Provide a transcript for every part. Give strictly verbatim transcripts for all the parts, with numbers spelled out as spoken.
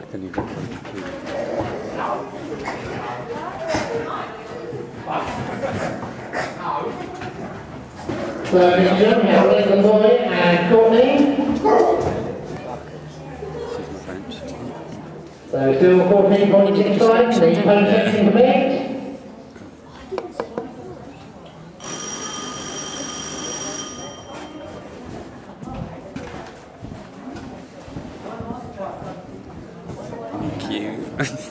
Then you get to So, Jim, Lakeland boy and Courtney. So, still Courtney pointing inside, the home section complete. cute.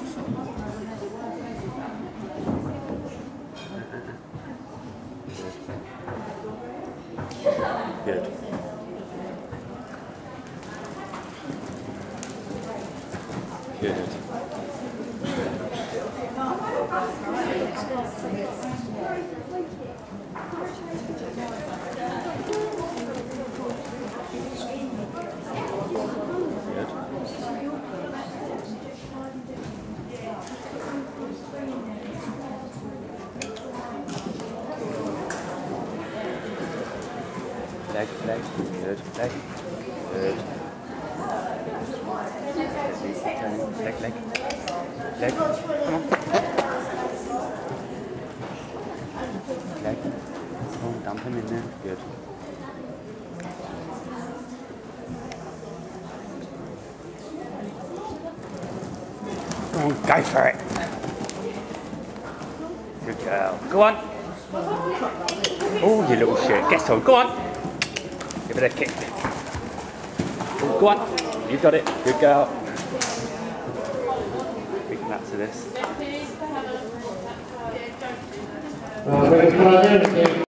Good. Good. Leg, leg, good, leg, good. Leg, leg, leg, come on. Leg, come on, dump him in there, good. Come on, go for it. Good girl, go on. Oh, you little shit, get on, go on. Give it a kick. Oh, go on. You've got it. Good girl. Big nuts of this.